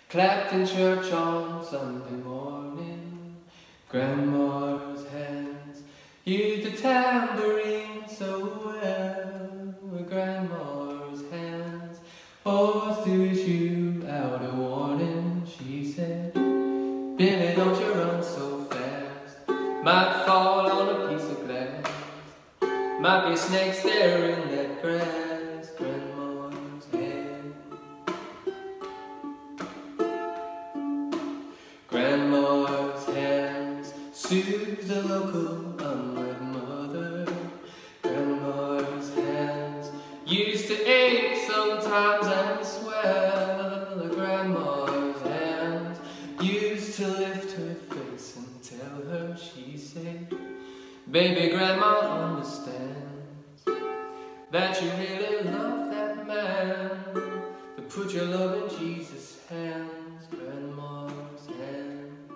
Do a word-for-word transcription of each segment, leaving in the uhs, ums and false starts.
clapped in church on Sunday morning. Grandma's hands used the tambourine so well. Grandma's hands always to issue out a warning. She said, Billy, don't you run so fast, might fall on a piece of glass, might be snakes there in that grass. Grandma's hand. Grandma's hands soothes the local unwed mother. Grandma's hands used to ache sometimes and swell. Grandma's hands used to lift her face and tell her, she said, baby, Grandma understands that you really love that man, to put your love in Jesus' hands. Grandma's hand.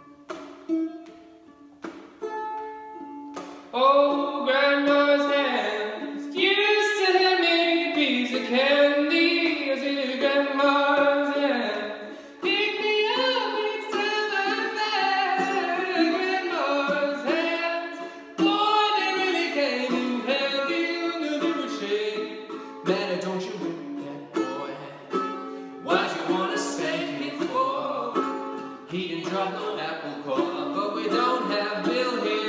Oh, Grandma's hands used to hand me a piece of candy. I said, Grandma's hands pick me up each time I fall. Grandma's hands, boy, they really came in handy under the wood shade. Daddy, don't you whip that boy. What you wanna spank him for? He didn't drop no apple core, but we don't have Bill here.